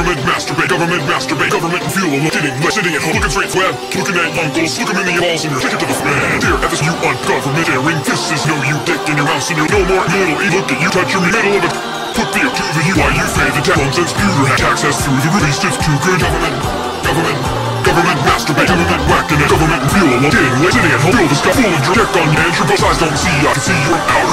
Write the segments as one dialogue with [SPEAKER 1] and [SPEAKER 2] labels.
[SPEAKER 1] Government masturbate, government and fuel. Sitting at home, looking straight web, looking at uncles, look 'em in the eyeballs and you're taking to the fan. Stare at this you on government, staring fists, no you dick in your house and you're no more middle. Look at you, touch your middle of it. Put the to the you, why you fade the tax and spewer access through the release, it's too good. Government masturbate, government wackin' it, government and fuel. Getting lit, sitting at home, feel the stuff, full and check on your hands, your both eyes don't see, I can see you're out.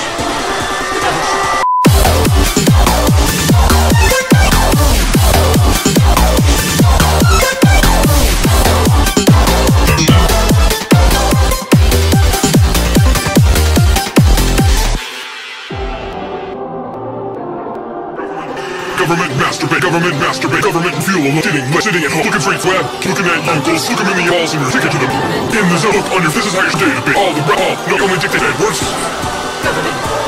[SPEAKER 1] Government masturbate, government and fuel. Sitting at home, looking straight web, looking at uncles, look 'em in the eyeballs and you're taking to them. In the zone, on your, this is how your day to be. All the no, only dictate Edwards. Government.